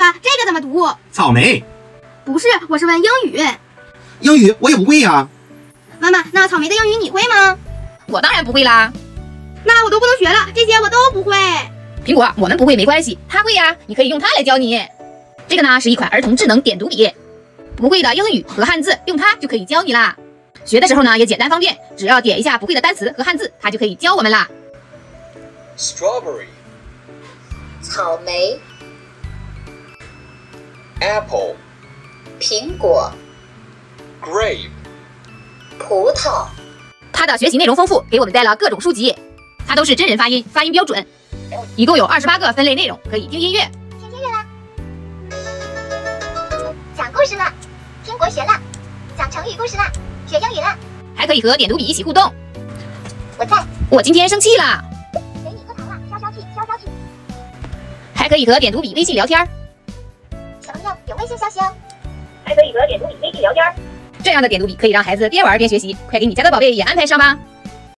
爸，这个怎么读？ 草莓。 不是，我是问英语。 英语我也不会呀。 妈妈，那草莓的英语你会吗？ 我当然不会啦。 那我都不能学了，这些我都不会。 苹果，我们不会没关系，他会呀，你可以用它来教你。这个呢是一款儿童智能点读笔，不会的英语和汉字用它就可以教你啦。学的时候呢也简单方便，只要点一下不会的单词和汉字，它就可以教我们啦。 Strawberry 草莓 Apple 苹果 Grape 葡萄它的学习内容丰富，给我们带了各种书籍，它都是真人发音，发音标准，一共有28个分类内容，可以听音乐、 听音乐啦，讲故事啦，听国学啦，讲成语故事啦，学英语啦， 还可以和点读笔一起互动。 我在， 我今天生气啦， 给你喝糖啦，消消气，消消气。 还可以和点读笔微信聊天， 小朋友有微信消息哦， 还可以和点读笔微信聊天。这样的点读笔可以让孩子边玩边学习，快给你家的宝贝也安排上吧。